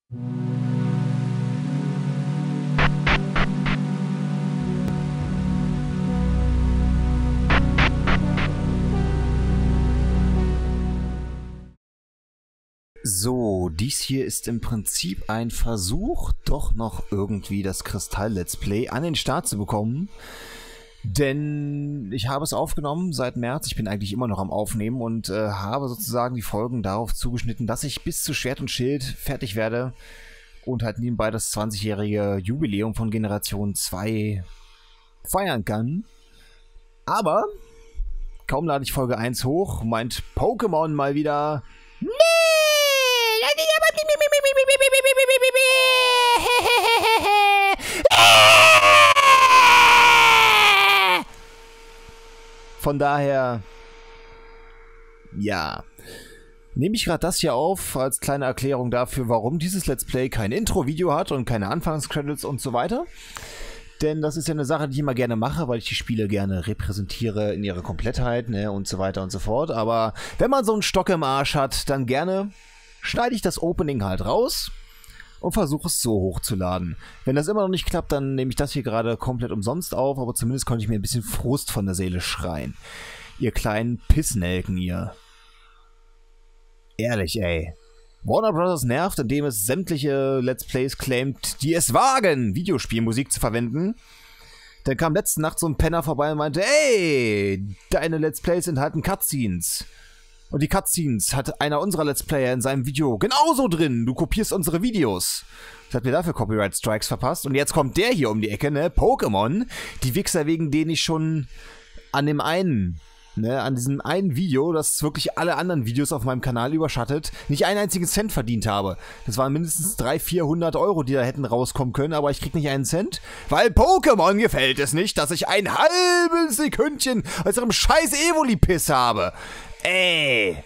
So, dies hier ist im Prinzip ein Versuch, doch noch irgendwie das Kristall-Let's Play an den Start zu bekommen. Denn ich habe es aufgenommen seit März, ich bin eigentlich immer noch am Aufnehmen und habe sozusagen die Folgen darauf zugeschnitten, dass ich bis zu Schwert und Schild fertig werde und halt nebenbei das 20-jährige Jubiläum von Generation 2 feiern kann. Aber kaum lade ich Folge 1 hoch, meint Pokémon mal wieder: Nee! Von daher, ja, nehme ich gerade das hier auf als kleine Erklärung dafür, warum dieses Let's Play kein Intro-Video hat und keine Anfangscredits und so weiter. Denn das ist ja eine Sache, die ich immer gerne mache, weil ich die Spiele gerne repräsentiere in ihrer Komplettheit, ne, und so weiter und so fort. Aber wenn man so einen Stock im Arsch hat, dann gerne schneide ich das Opening halt raus und versuche es so hochzuladen. Wenn das immer noch nicht klappt, dann nehme ich das hier gerade komplett umsonst auf, aber zumindest konnte ich mir ein bisschen Frust von der Seele schreien. Ihr kleinen Pissnelken, ihr. Ehrlich, ey. Warner Bros. Nervt, indem es sämtliche Let's Plays claimt, die es wagen, Videospielmusik zu verwenden. Dann kam letzte Nacht so ein Penner vorbei und meinte: Ey, deine Let's Plays enthalten Cutscenes. Und die Cutscenes hat einer unserer Let's Player in seinem Video genauso drin. Du kopierst unsere Videos. Das hat mir dafür Copyright Strikes verpasst. Und jetzt kommt der hier um die Ecke, ne? Pokémon. Die Wichser, wegen denen ich schon an dem einen, ne, an diesem einen Video, das wirklich alle anderen Videos auf meinem Kanal überschattet, nicht einen einzigen Cent verdient habe. Das waren mindestens 300-400 Euro, die da hätten rauskommen können, aber ich krieg nicht einen Cent, weil Pokémon gefällt es nicht, dass ich ein halbes Sekündchen aus ihrem scheiß Evoli-Piss habe. Ey.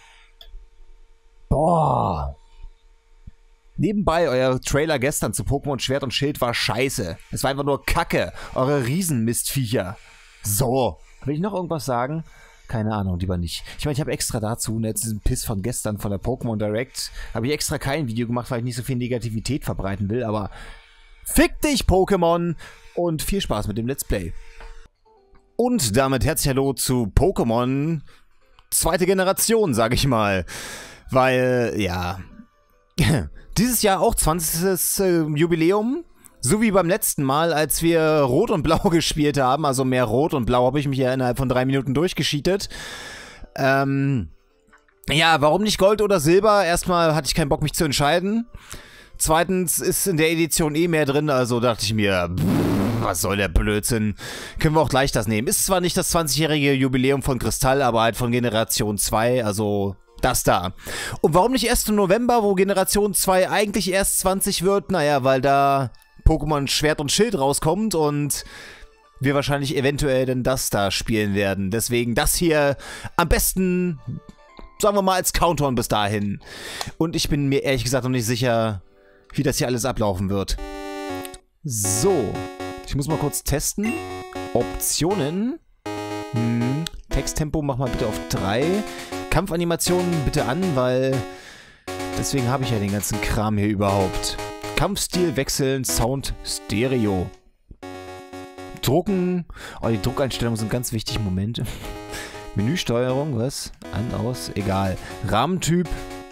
Boah. Nebenbei, euer Trailer gestern zu Pokémon Schwert und Schild war scheiße. Es war einfach nur Kacke. Eure Riesenmistviecher. So. Will ich noch irgendwas sagen? Keine Ahnung, lieber nicht. Ich meine, ich habe extra dazu, jetzt diesen Piss von gestern von der Pokémon Direct, habe ich extra kein Video gemacht, weil ich nicht so viel Negativität verbreiten will, aber fick dich, Pokémon, und viel Spaß mit dem Let's Play. Und damit herzlich hallo zu Pokémon zweite Generation, sage ich mal. Weil, ja, dieses Jahr auch 20. Jubiläum. So wie beim letzten Mal, als wir Rot und Blau gespielt haben, also mehr Rot und Blau, habe ich mich ja innerhalb von 3 Minuten durchgescheatet. Ja, warum nicht Gold oder Silber? Erstmal hatte ich keinen Bock, mich zu entscheiden. Zweitens ist in der Edition eh mehr drin, also dachte ich mir, was soll der Blödsinn? Können wir auch gleich das nehmen. Ist zwar nicht das 20-jährige Jubiläum von Kristall, aber halt von Generation 2, also das da. Und warum nicht erst im November, wo Generation 2 eigentlich erst 20 wird? Naja, weil da Pokémon Schwert und Schild rauskommt und wir wahrscheinlich eventuell dann das da spielen werden. Deswegen das hier am besten, sagen wir mal, als Countdown bis dahin. Und ich bin mir ehrlich gesagt noch nicht sicher, wie das hier alles ablaufen wird. So, ich muss mal kurz testen. Optionen. Texttempo mach mal bitte auf 3. Kampfanimationen bitte an, weil deswegen habe ich ja den ganzen Kram hier überhaupt. Kampfstil wechseln, Sound Stereo. Drucken. Oh, die Druckeinstellungen sind ganz wichtig. Moment. Menüsteuerung, was? An, aus, egal. Rahmentyp.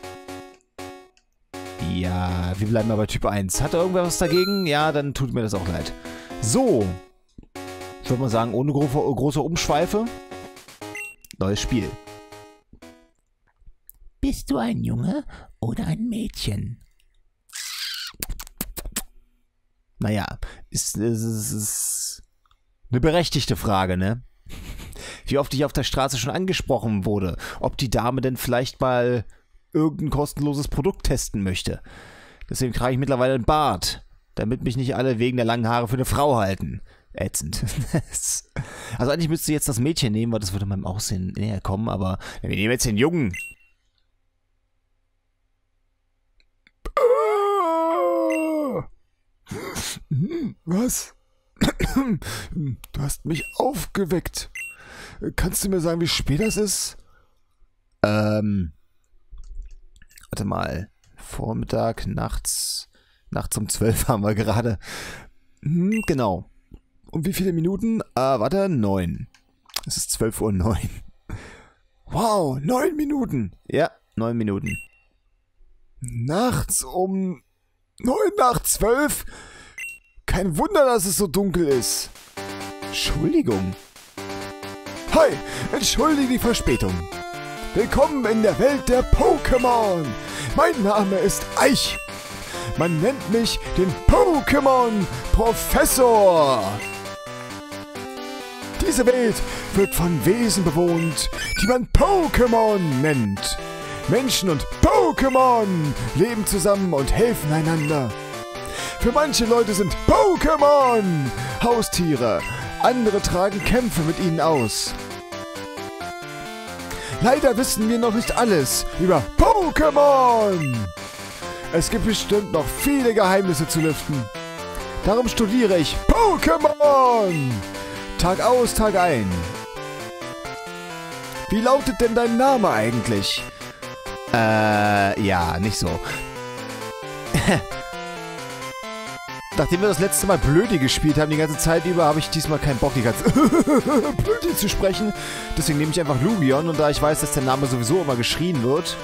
Ja, wir bleiben aber bei Typ 1. Hat er irgendwer was dagegen? Ja, dann tut mir das auch leid. So. Ich würde mal sagen, ohne große Umschweife. Neues Spiel. Bist du ein Junge oder ein Mädchen? Naja, ist eine berechtigte Frage, ne? Wie oft ich auf der Straße schon angesprochen wurde, ob die Dame denn vielleicht mal irgendein kostenloses Produkt testen möchte. Deswegen trage ich mittlerweile einen Bart, damit mich nicht alle wegen der langen Haare für eine Frau halten. Ätzend. Also eigentlich müsste ich jetzt das Mädchen nehmen, weil das würde meinem Aussehen näher kommen, aber wir nehmen jetzt den Jungen. Was? Du hast mich aufgeweckt. Kannst du mir sagen, wie spät das ist? Warte mal. Vormittag, nachts um 12 haben wir gerade. Genau. Und wie viele Minuten? Warte, 9. Es ist 12:09 Uhr. Wow, 9 Minuten. Ja, 9 Minuten. Nachts um 9:12? Kein Wunder, dass es so dunkel ist. Entschuldigung. Hi, entschuldige die Verspätung. Willkommen in der Welt der Pokémon. Mein Name ist Eich. Man nennt mich den Pokémon-Professor. Diese Welt wird von Wesen bewohnt, die man Pokémon nennt. Menschen und Pokémon leben zusammen und helfen einander. Für manche Leute sind Pokémon Haustiere. Andere tragen Kämpfe mit ihnen aus. Leider wissen wir noch nicht alles über Pokémon. Es gibt bestimmt noch viele Geheimnisse zu lüften. Darum studiere ich Pokémon. Tag aus, Tag ein. Wie lautet denn dein Name eigentlich? Ja, nicht so. Nachdem wir das letzte Mal Blödi gespielt haben, die ganze Zeit über, habe ich diesmal keinen Bock, die ganze Blödi zu sprechen. Deswegen nehme ich einfach Lugion und da ich weiß, dass der Name sowieso immer geschrien wird.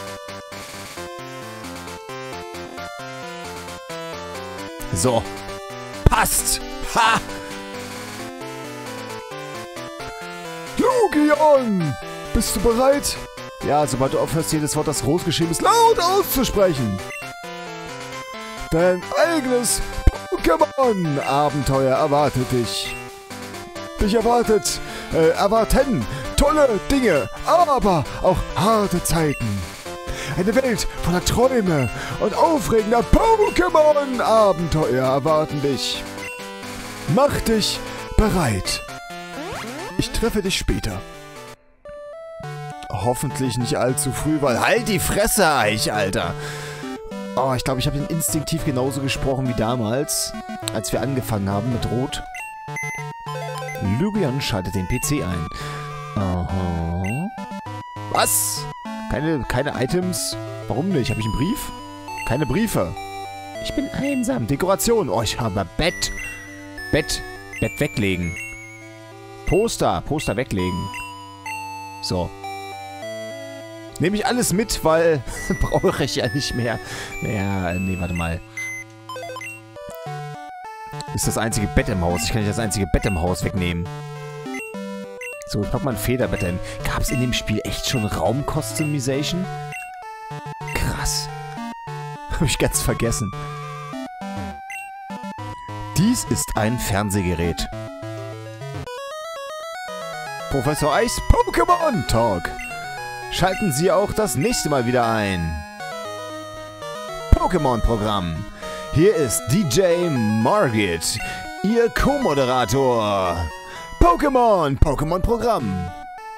So. Passt! Ha! Lugion! Bist du bereit? Ja, sobald du aufhörst, jedes Wort, das groß geschrieben ist, laut auszusprechen. Dein eigenes Pokémon-Abenteuer erwartet dich. Dich erwarten tolle Dinge, aber auch harte Zeiten. Eine Welt voller Träume und aufregender Pokémon-Abenteuer erwarten dich. Mach dich bereit. Ich treffe dich später. Hoffentlich nicht allzu früh, weil halt die Fresse, Eich, Alter. Oh, ich glaube, ich habe ihn instinktiv genauso gesprochen wie damals, als wir angefangen haben mit Rot. Lugion schaltet den PC ein. Aha. Was? Keine Items? Warum nicht? Habe ich einen Brief? Keine Briefe. Ich bin einsam. Dekoration. Oh, ich habe Bett. Bett weglegen. Poster weglegen. So. Nehme ich alles mit, weil brauche ich ja nicht mehr. Naja, nee, warte mal. Ist das einzige Bett im Haus. Ich kann nicht das einzige Bett im Haus wegnehmen. So, ich pack mal ein Federbett hin. Gab es in dem Spiel echt schon Raum-Customization? Krass. Habe ich ganz vergessen. Dies ist ein Fernsehgerät. Professor Eichs Pokémon Talk. Schalten Sie auch das nächste Mal wieder ein. Pokémon-Programm. Hier ist DJ Margit, Ihr Co-Moderator. Pokémon-Programm.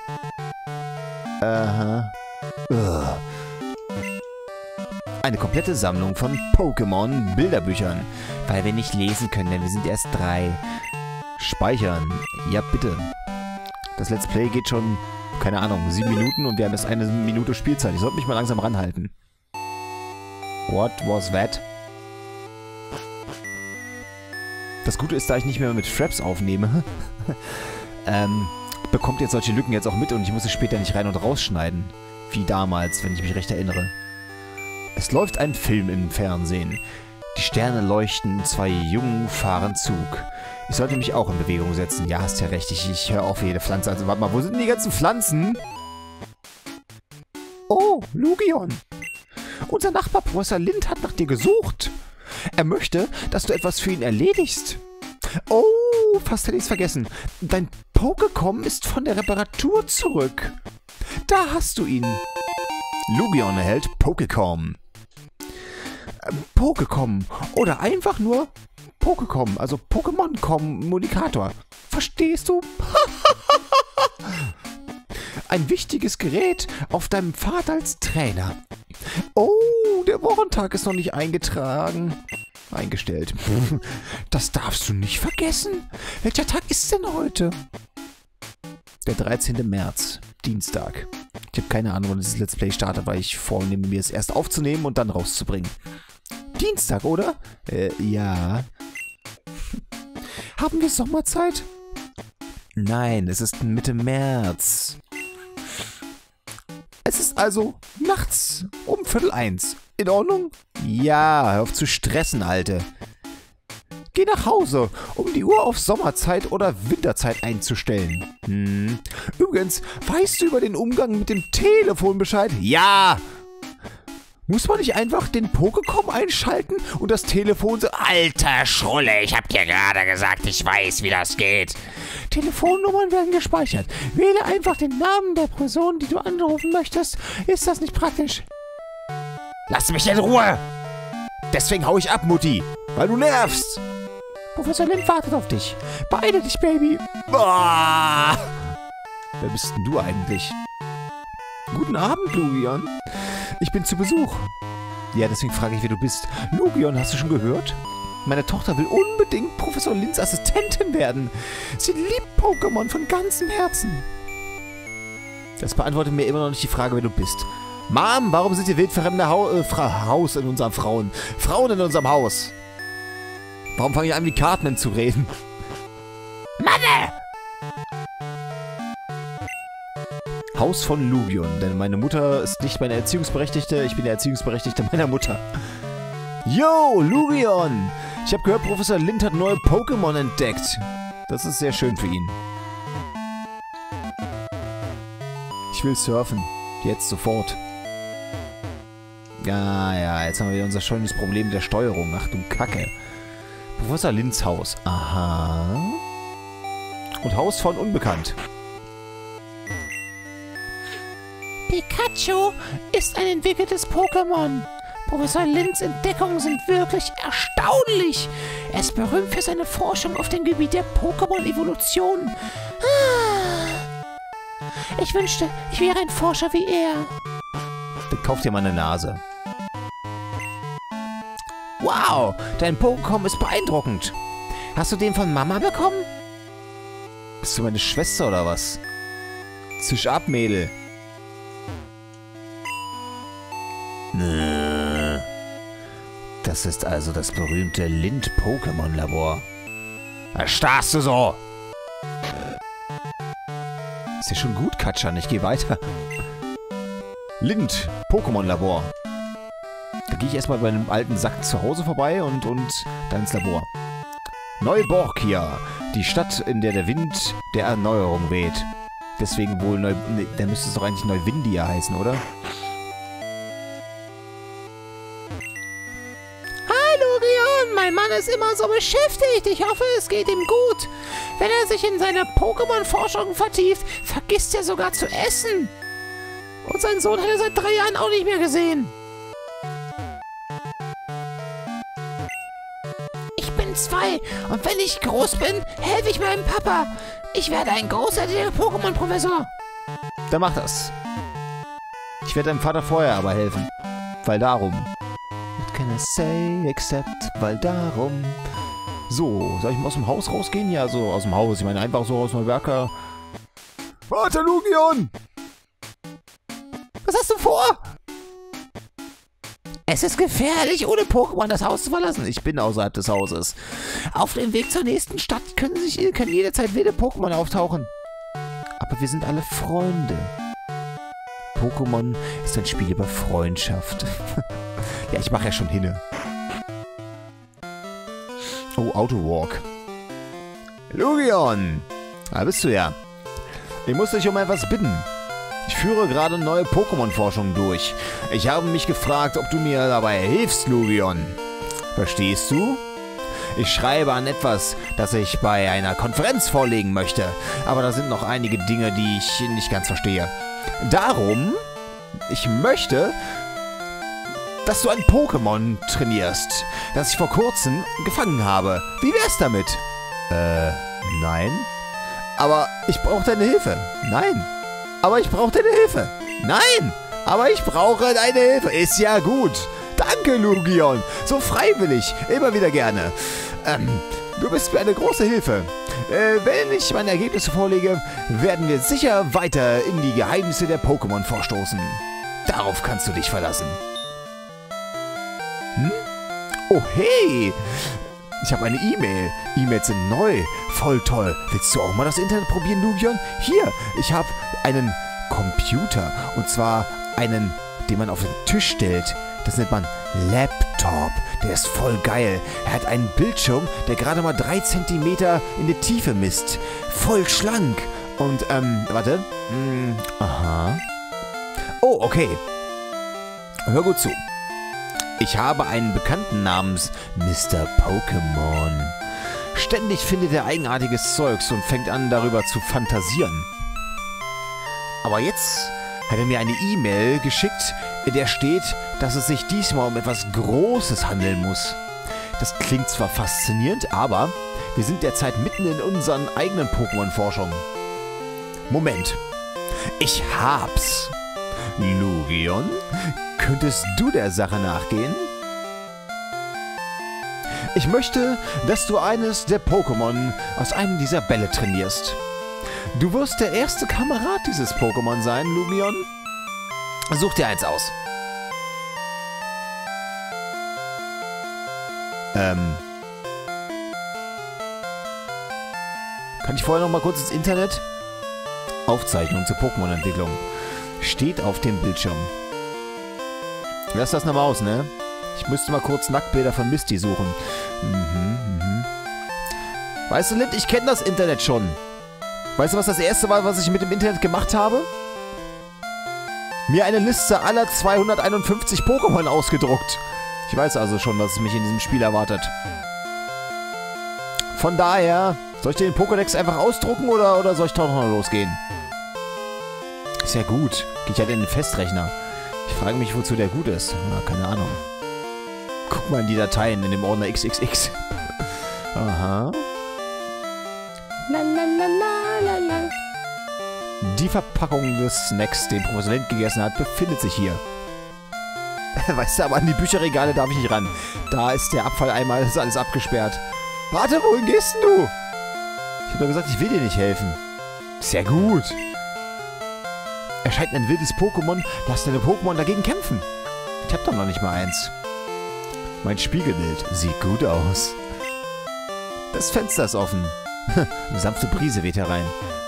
Aha. Eine komplette Sammlung von Pokémon-Bilderbüchern. Weil wir nicht lesen können, denn wir sind erst 3. Speichern. Ja, bitte. Das Let's Play geht schon, keine Ahnung, 7 Minuten und wir haben erst 1 Minute Spielzeit. Ich sollte mich mal langsam ranhalten. What was that? Das Gute ist, da ich nicht mehr mit Fraps aufnehme, bekommt jetzt solche Lücken jetzt auch mit und ich muss es später nicht rein und rausschneiden. Wie damals, wenn ich mich recht erinnere. Es läuft ein Film im Fernsehen. Die Sterne leuchten, 2 Jungen fahren Zug. Ich sollte mich auch in Bewegung setzen. Ja, hast ja recht, ich höre auf jede Pflanze. Also warte mal, wo sind denn die ganzen Pflanzen? Oh, Lugion. Unser Nachbar Professor Lind hat nach dir gesucht. Er möchte, dass du etwas für ihn erledigst. Oh, fast hätte ich es vergessen. Dein Pokécom ist von der Reparatur zurück. Da hast du ihn. Lugion erhält Pokécom. Pokécom oder einfach nur Pokécom, also Pokémon-Kommunikator. Verstehst du? Ein wichtiges Gerät auf deinem Pfad als Trainer. Oh, der Wochentag ist noch nicht eingetragen. Eingestellt. Das darfst du nicht vergessen. Welcher Tag ist denn heute? Der 13. März, Dienstag. Ich habe keine Ahnung, wann dieses Let's Play startet, weil ich vornehme, mir es erst aufzunehmen und dann rauszubringen. Dienstag, oder? Ja. Haben wir Sommerzeit? Nein, es ist Mitte März. Es ist also nachts um 12:15. In Ordnung? Ja, hör auf zu stressen, Alte. Geh nach Hause, um die Uhr auf Sommerzeit oder Winterzeit einzustellen. Übrigens, weißt du über den Umgang mit dem Telefon Bescheid? Ja! Muss man nicht einfach den Pokécom einschalten und das Telefon so... Alter Schrulle, ich hab dir gerade gesagt, ich weiß, wie das geht. Telefonnummern werden gespeichert. Wähle einfach den Namen der Person, die du anrufen möchtest. Ist das nicht praktisch? Lass mich in Ruhe! Deswegen hau ich ab, Mutti. Weil du nervst. Professor Lind wartet auf dich. Beeile dich, Baby. Ah! Wer bist denn du eigentlich? Guten Abend, Lugion. Ich bin zu Besuch. Ja, deswegen frage ich, wer du bist. Lugion, hast du schon gehört? Meine Tochter will unbedingt Professor Linds Assistentin werden. Sie liebt Pokémon von ganzem Herzen. Das beantwortet mir immer noch nicht die Frage, wer du bist. Mom, warum sind hier wildfremde Haus in unserem Frauen in unserem Haus? Warum fange ich an, wie Cartman zu reden? Manne! Haus von Lugion, denn meine Mutter ist nicht meine Erziehungsberechtigte, ich bin der Erziehungsberechtigte meiner Mutter. Yo, Lugion! Ich habe gehört, Professor Lind hat neue Pokémon entdeckt. Das ist sehr schön für ihn. Ich will surfen. Jetzt sofort. Ja, jetzt haben wir unser schönes Problem mit der Steuerung. Ach du Kacke. Professor Linds Haus. Aha. Und Haus von Unbekannt. Pikachu ist ein entwickeltes Pokémon. Professor Linds Entdeckungen sind wirklich erstaunlich. Er ist berühmt für seine Forschung auf dem Gebiet der Pokémon-Evolution. Ich wünschte, ich wäre ein Forscher wie er. Dann kauf dir mal eine Nase. Wow, dein Pokémon ist beeindruckend. Hast du den von Mama bekommen? Bist du meine Schwester oder was? Zisch ab, Mädel. Das ist also das berühmte Lind-Pokémon-Labor. Was starrst du so? Ist ja schon gut, Katschan. Ich gehe weiter. Lind, Pokémon-Labor. Da gehe ich erstmal bei einem alten Sack zu Hause vorbei und dann ins Labor. Neuborkia, die Stadt, in der der Wind der Erneuerung weht. Deswegen wohl da müsste es doch eigentlich Neuwindia heißen, oder? Mein Mann ist immer so beschäftigt. Ich hoffe, es geht ihm gut. Wenn er sich in seine Pokémon-Forschung vertieft, vergisst er sogar zu essen. Und seinen Sohn hat er seit 3 Jahren auch nicht mehr gesehen. Ich bin 2 und wenn ich groß bin, helfe ich meinem Papa. Ich werde ein großartiger Pokémon-Professor. Dann mach das. Ich werde deinem Vater vorher aber helfen. Weil darum. What can I say except weil darum. So, soll ich mal aus dem Haus rausgehen? Ja, so aus dem Haus. Ich meine einfach so aus dem Werker. Warte, Lugion! Was hast du vor? Es ist gefährlich, ohne Pokémon das Haus zu verlassen. Ich bin außerhalb des Hauses. Auf dem Weg zur nächsten Stadt können jederzeit wilde Pokémon auftauchen. Aber wir sind alle Freunde. Pokémon ist ein Spiel über Freundschaft. Ja, ich mache ja schon hinne. Oh, Autowalk. Lugion! Da bist du ja. Ich muss dich um etwas bitten. Ich führe gerade neue Pokémon-Forschung durch. Ich habe mich gefragt, ob du mir dabei hilfst, Lugion. Verstehst du? Ich schreibe an etwas, das ich bei einer Konferenz vorlegen möchte. Aber da sind noch einige Dinge, die ich nicht ganz verstehe. Darum, ich möchte, dass du ein Pokémon trainierst, das ich vor kurzem gefangen habe. Wie wär's damit? Nein. Aber ich brauche deine Hilfe. Nein. Aber ich brauche deine Hilfe. Nein. Aber ich brauche deine Hilfe. Ist ja gut. Danke, Lugion. So freiwillig. Immer wieder gerne. Du bist mir eine große Hilfe. Wenn ich meine Ergebnisse vorlege, werden wir sicher weiter in die Geheimnisse der Pokémon vorstoßen. Darauf kannst du dich verlassen. Hm? Oh, hey! Ich habe eine E-Mail. E-Mails sind neu. Voll toll. Willst du auch mal das Internet probieren, Lugion? Hier, ich habe einen Computer. Und zwar einen, den man auf den Tisch stellt. Das nennt man Laptop. Der ist voll geil. Er hat einen Bildschirm, der gerade mal 3 Zentimeter in die Tiefe misst. Voll schlank. Und, warte. Aha. Oh, okay. Hör gut zu. Ich habe einen Bekannten namens Mr. Pokémon. Ständig findet er eigenartiges Zeugs und fängt an, darüber zu fantasieren. Aber jetzt hat er mir eine E-Mail geschickt, in der steht, dass es sich diesmal um etwas Großes handeln muss. Das klingt zwar faszinierend, aber wir sind derzeit mitten in unseren eigenen Pokémon-Forschungen. Moment. Ich hab's. Lugion, könntest du der Sache nachgehen? Ich möchte, dass du eines der Pokémon aus einem dieser Bälle trainierst. Du wirst der erste Kamerad dieses Pokémon sein, Lugion. Such dir eins aus. Kann ich vorher noch mal kurz ins Internet? Aufzeichnung zur Pokémon-Entwicklung. Steht auf dem Bildschirm. Lass das nochmal aus, ne? Ich müsste mal kurz Nacktbilder von Misty suchen. Weißt du, Lind, ich kenne das Internet schon. Weißt du, was das erste war, was ich mit dem Internet gemacht habe? Mir eine Liste aller 251 Pokémon ausgedruckt. Ich weiß also schon, was mich in diesem Spiel erwartet. Von daher, soll ich dir den Pokédex einfach ausdrucken oder soll ich doch noch losgehen? Ist ja gut. Geht halt in den Festrechner. Ich frage mich, wozu der gut ist. Na, keine Ahnung. Guck mal in die Dateien in dem Ordner XXX. Aha. Lalalala. Die Verpackung des Snacks, den Professor Lind gegessen hat, befindet sich hier. Weißt du, aber an die Bücherregale darf ich nicht ran. Da ist der Abfalleimer, ist alles abgesperrt. Warte, wohin gehst denn du? Ich habe doch gesagt, ich will dir nicht helfen. Sehr gut. Erscheint ein wildes Pokémon, lass deine Pokémon dagegen kämpfen. Ich hab doch noch nicht mal eins. Mein Spiegelbild sieht gut aus. Das Fenster ist offen. Eine sanfte Brise weht herein.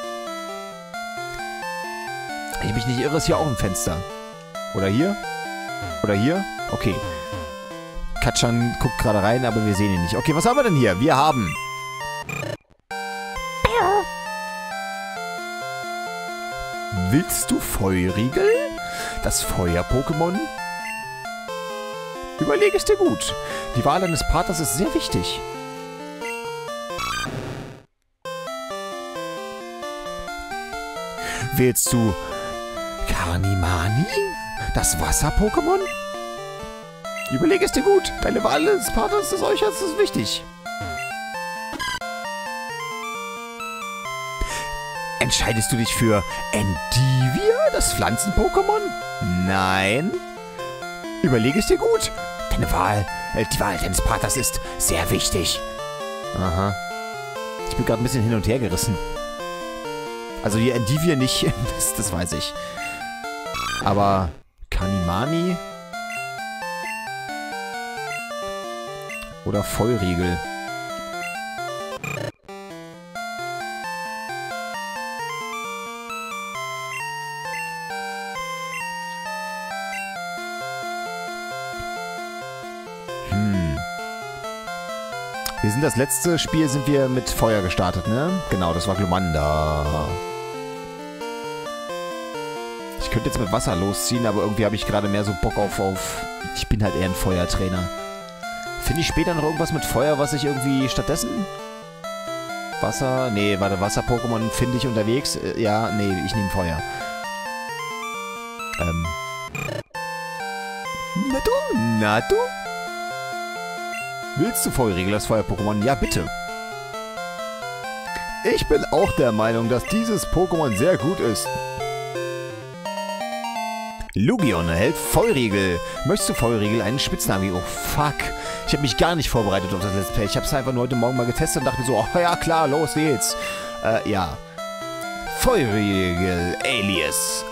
Ich mich nicht irre, ist hier auch ein Fenster. Oder hier? Oder hier? Okay. Katschan guckt gerade rein, aber wir sehen ihn nicht. Okay, was haben wir denn hier? Wir haben... Willst du Feurigel? Das Feuer-Pokémon? Überlege es dir gut. Die Wahl eines Partners ist sehr wichtig. Wählst du Carnimani? Das Wasser-Pokémon? Überlege es dir gut. Deine Wahl des Partners des Euchers ist wichtig. Entscheidest du dich für Endivia, das Pflanzen-Pokémon? Nein. Überlege es dir gut. Die Wahl deines Partners ist sehr wichtig. Aha. Ich bin gerade ein bisschen hin und her gerissen. Also die Endivia nicht, das weiß ich. Aber Carnimani oder Feurigel. Wir sind das letzte Spiel, sind wir mit Feuer gestartet, ne? Genau, das war Glumanda. Ich könnte jetzt mit Wasser losziehen, aber irgendwie habe ich gerade mehr so Bock auf... Ich bin halt eher ein Feuertrainer. Finde ich später noch irgendwas mit Feuer, was ich irgendwie stattdessen... Wasser... Nee, warte, Wasser-Pokémon finde ich unterwegs. Ja, nee, ich nehme Feuer. Na du? Willst du Feurigel, das Feuer-Pokémon? Ja, bitte. Ich bin auch der Meinung, dass dieses Pokémon sehr gut ist. Lugion erhält Feurigel. Möchtest du Feurigel einen Spitznamen geben? Oh, fuck. Ich habe mich gar nicht vorbereitet auf das Let's Play. Ich habe es einfach nur heute Morgen mal getestet und dachte mir so, oh ja klar, los geht's. Ja. Feurigel Alias.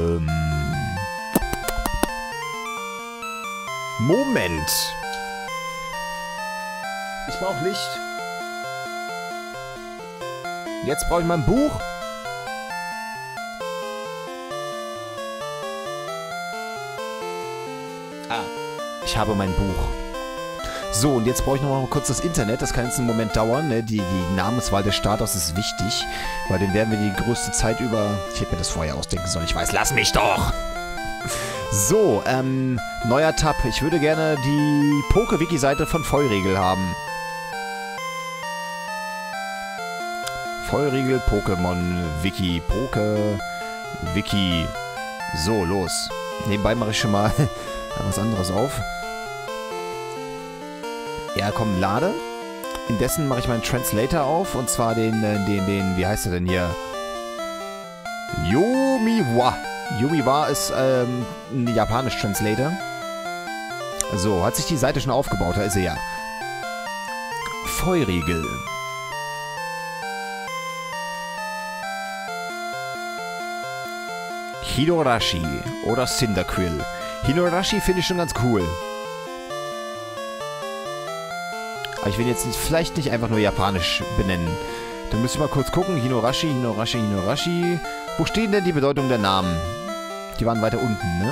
Moment. Ich brauche Licht. Jetzt brauche ich mal ein Buch. Ich habe mein Buch. So, und jetzt brauche ich noch mal kurz das Internet. Das kann jetzt einen Moment dauern. Ne? Die Namenswahl des Starters ist wichtig, weil den werden wir die größte Zeit über... Ich hätte mir das vorher ausdenken sollen. Ich weiß, lass mich doch! So, neuer Tab. Ich würde gerne die Poke-Wiki-Seite von Feurigel haben. Feurigel, Pokémon, Wiki, Poke, Wiki. So, los. Nebenbei mache ich schon mal was anderes auf. Ja, komm, lade. Indessen mache ich meinen Translator auf. Und zwar den, wie heißt er denn hier? Yumiwa. Yumiwa ist ein japanisch Translator. So, hat sich die Seite schon aufgebaut? Da ist sie ja. Feurigel. Hinorashi oder Cyndaquil. Hinorashi finde ich schon ganz cool. Aber ich will jetzt vielleicht nicht einfach nur japanisch benennen. Dann müsste ich mal kurz gucken. Hinorashi, Hinorashi, Hinorashi. Wo stehen denn die Bedeutung der Namen? Die waren weiter unten, ne?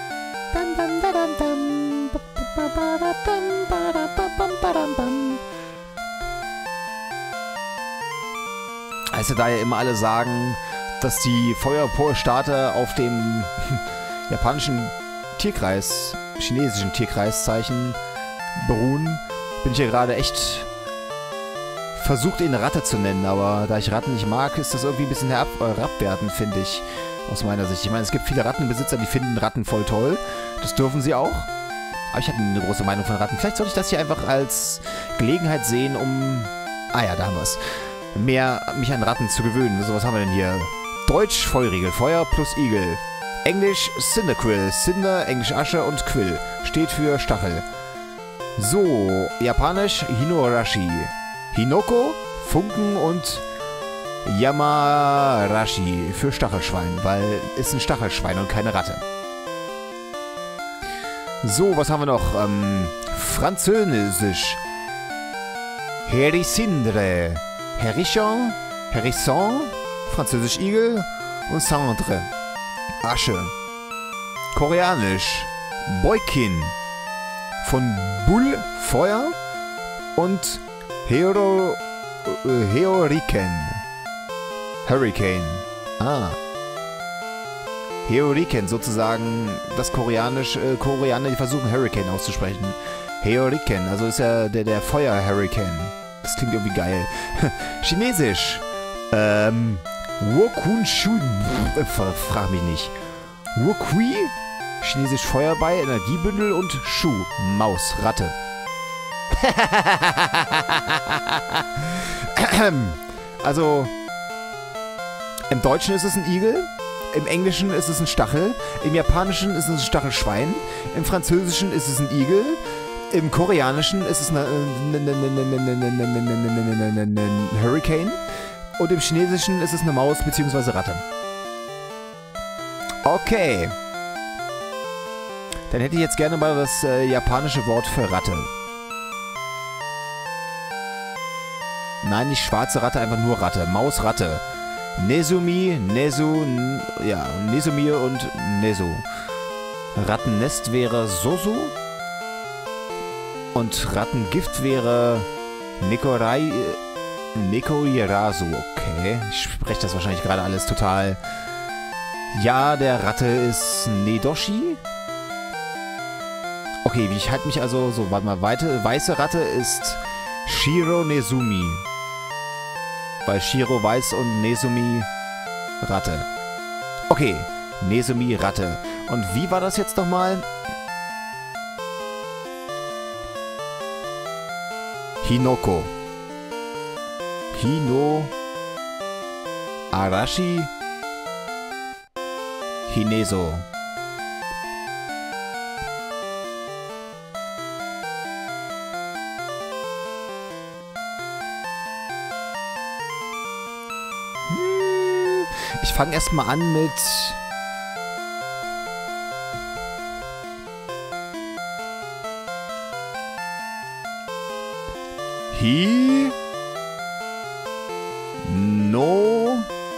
Also da ja immer alle sagen, dass die Feuerpol-Starter auf dem japanischen Tierkreis, chinesischen Tierkreiszeichen beruhen, bin ich ja gerade echt versucht, ihn Ratte zu nennen, aber da ich Ratten nicht mag, ist das irgendwie ein bisschen herabwertend, finde ich, aus meiner Sicht. Ich meine, es gibt viele Rattenbesitzer, die finden Ratten voll toll. Das dürfen sie auch. Aber ich habe eine große Meinung von Ratten. Vielleicht sollte ich das hier einfach als Gelegenheit sehen, um... Ah ja, da haben wir es. Mehr mich an Ratten zu gewöhnen. So, was haben wir denn hier? Deutsch Feurigel, Feuer plus Igel. Englisch Cyndaquil, Cinder, Englisch Asche und Quill. Steht für Stachel. So, Japanisch Hinorashi. Hinoko, Funken und Yamarashi für Stachelschwein, weil ist ein Stachelschwein und keine Ratte. So, was haben wir noch? Französisch. Hérissindre. Hérisson, Hérisson, Französisch Igel und Cendre. Asche. Koreanisch. Boykin. Von Bull, Feuer und Heoriken. Hurricane. Ah. Heoriken, sozusagen das Koreaner, die versuchen Hurricane auszusprechen. Heoriken, also ist ja der Feuer-Hurricane. Das klingt irgendwie geil. Chinesisch. Wokunshu. Frag mich nicht. Wokui. Chinesisch Feuerball, Energiebündel und Shu. Maus, Ratte. Also, im Deutschen ist es ein Igel. Im Englischen ist es ein Stachel. Im Japanischen ist es ein Stachelschwein. Im Französischen ist es ein Igel. Im Koreanischen ist es ein Hurricane. Und im Chinesischen ist es eine Maus bzw. Ratte. Okay. Dann hätte ich jetzt gerne mal das japanische Wort für Ratte. Nein, nicht schwarze Ratte, einfach nur Ratte. Mausratte. Nezumi, Nezu, ja, Nezumi und Nezu. Rattennest wäre Sosu. Und Rattengift wäre Nekoirasu. Okay, ich spreche das wahrscheinlich gerade alles total. Ja, der Ratte ist Nedoshi. Okay, wie ich halte mich also so, warte mal, weiße Ratte ist Shiro Nezumi. Weil Shiro weiß und Nezumi Ratte. Okay, Nezumi Ratte. Und wie war das jetzt nochmal? Hinoko. Hino. Arashi. Hineso. Ich fange erstmal an mit... Hi... No...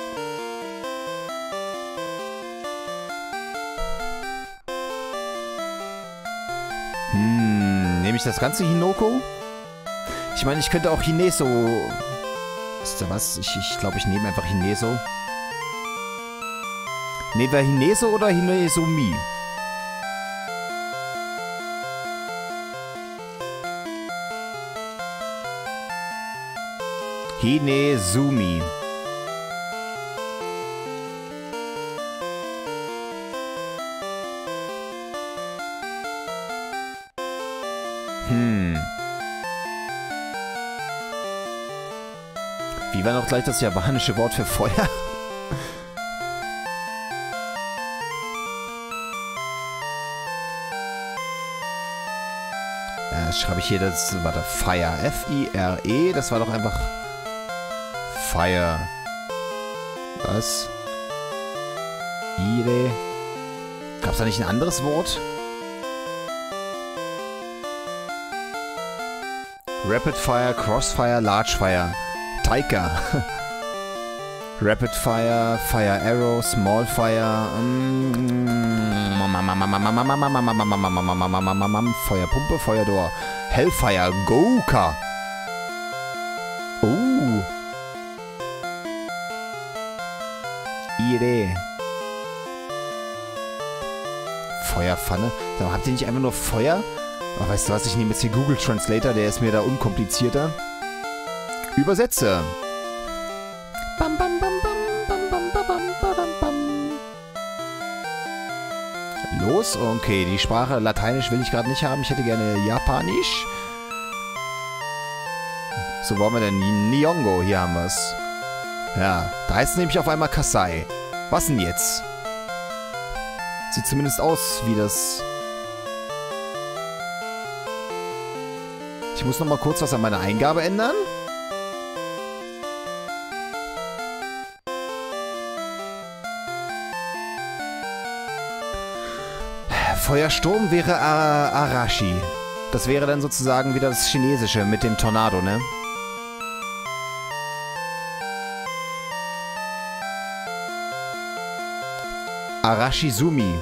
Nehme ich das ganze Hinoko? Ich meine, ich könnte auch Hineso... Wisst ihr was? Ich glaube, ich nehme einfach Hineso. Nehmen wir Hineso oder Hinesumi? Hinesumi. Wie war noch gleich das japanische Wort für Feuer? Ja, schreibe ich hier das, warte, Fire. F-I-R-E, das war doch einfach Fire. Was? Ire. Gab's da nicht ein anderes Wort? Rapid Fire, Crossfire, Large Fire. Taika. Rapid Fire, Fire Arrow, Small Fire. Feuerpumpe, Feuerdoor. Hellfire, Gouka. Oh. Ire. Feuerpfanne. Sag, habt ihr nicht einfach nur Feuer? Oh, weißt du was, ich nehme jetzt hier Google Translator, der ist mir da unkomplizierter. Übersetze. Bam, bam, bam, bam, bam, bam, bam, bam, bam. Los, okay, die Sprache Lateinisch will ich gerade nicht haben, ich hätte gerne Japanisch. So, wo haben wir denn? Nihongo, hier haben wir es. Ja, da heißt es nämlich auf einmal Kasai. Was denn jetzt? Sieht zumindest aus wie das... Ich muss noch mal kurz was an meiner Eingabe ändern. Feuersturm wäre Arashi. Das wäre dann sozusagen wieder das Chinesische mit dem Tornado, ne? Arashizumi.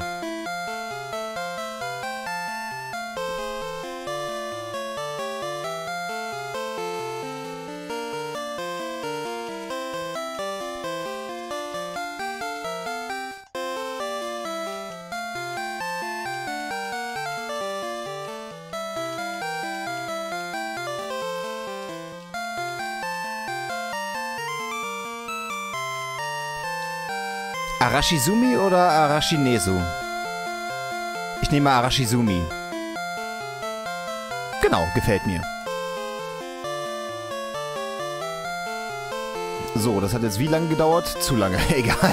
Arashizumi oder Arashinesu? Ich nehme Arashizumi. Genau, gefällt mir. So, das hat jetzt wie lange gedauert? Zu lange, egal.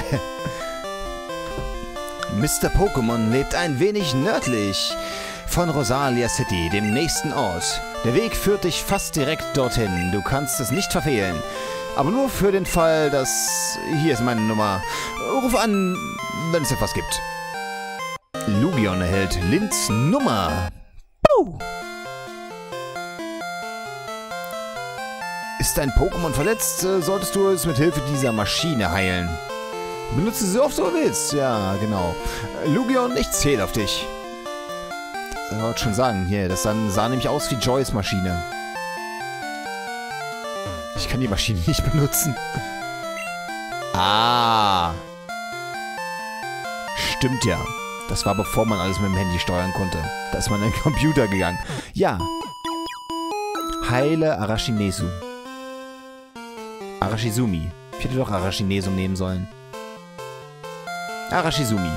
Mr. Pokémon lebt ein wenig nördlich von Rosalia City, dem nächsten Ort. Der Weg führt dich fast direkt dorthin. Du kannst es nicht verfehlen. Aber nur für den Fall, dass... Hier ist meine Nummer. Ruf an, wenn es etwas gibt. Lugion erhält Linds Nummer. Puh. Ist dein Pokémon verletzt, solltest du es mit Hilfe dieser Maschine heilen. Benutze sie so oft du willst. Ja, genau. Lugion, ich zähle auf dich. Ich wollte schon sagen, hier, das sah nämlich aus wie Joys Maschine. Ich kann die Maschine nicht benutzen. Ah. Stimmt ja. Das war bevor man alles mit dem Handy steuern konnte. Da ist man in den Computer gegangen. Ja. Heile Arashinesu. Arashizumi. Ich hätte doch Arashinesu nehmen sollen. Arashizumi.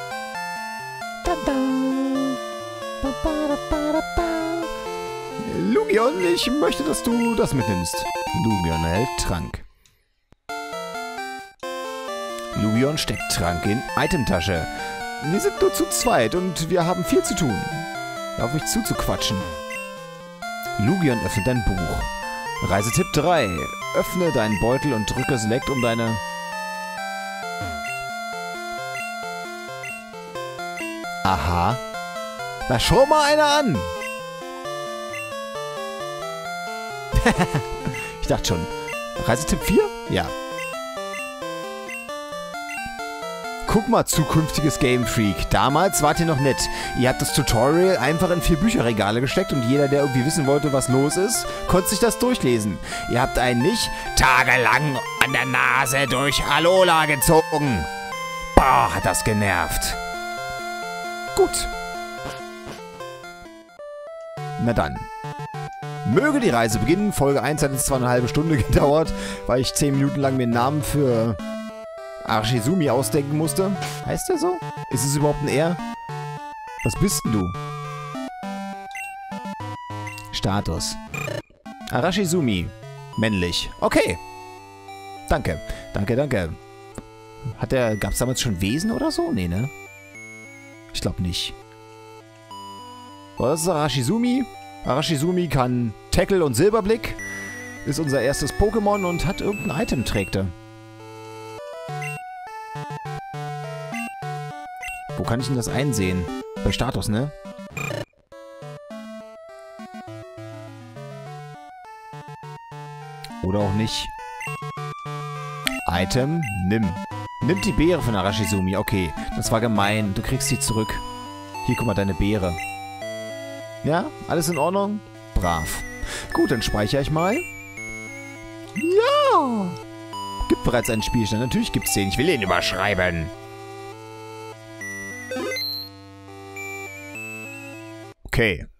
Lugion, ich möchte, dass du das mitnimmst. Lugion erhält Trank. Lugion steckt Trank in Itemtasche. Wir sind nur zu zweit und wir haben viel zu tun. Hör auf mich zuzuquatschen. Lugion öffnet dein Buch. Reisetipp 3. Öffne deinen Beutel und drücke Select, um deine... Aha. Na, schau mal einer an. Ich dachte schon. Reisetipp 4? Ja. Guck mal, zukünftiges Game Freak. Damals wart ihr noch nett. Ihr habt das Tutorial einfach in 4 Bücherregale gesteckt und jeder, der irgendwie wissen wollte, was los ist, konnte sich das durchlesen. Ihr habt einen nicht tagelang an der Nase durch Alola gezogen. Boah, hat das genervt. Gut. Na dann. Möge die Reise beginnen. Folge 1 hat jetzt zwar eine halbe Stunde gedauert, weil ich 10 Minuten lang mir einen Namen für Arashizumi ausdenken musste. Heißt der so? Ist es überhaupt ein R? Was bist denn du? Status. Arashizumi. Männlich. Okay. Danke. Danke, danke. Gab's damals schon Wesen oder so? Nee, ne? Ich glaube nicht. So, das ist Arashizumi. Arashizumi kann Tackle und Silberblick. Ist unser erstes Pokémon und hat irgendein Item, trägt er. Wo kann ich denn das einsehen? Bei Status, ne? Oder auch nicht. Item, nimm. Nimmt die Beere von Arashizumi. Okay, das war gemein. Du kriegst sie zurück. Hier, guck mal, deine Beere. Ja, alles in Ordnung? Brav. Gut, dann speichere ich mal. Ja! Gibt bereits einen Spielstand. Natürlich gibt's den. Ich will den überschreiben. Okay.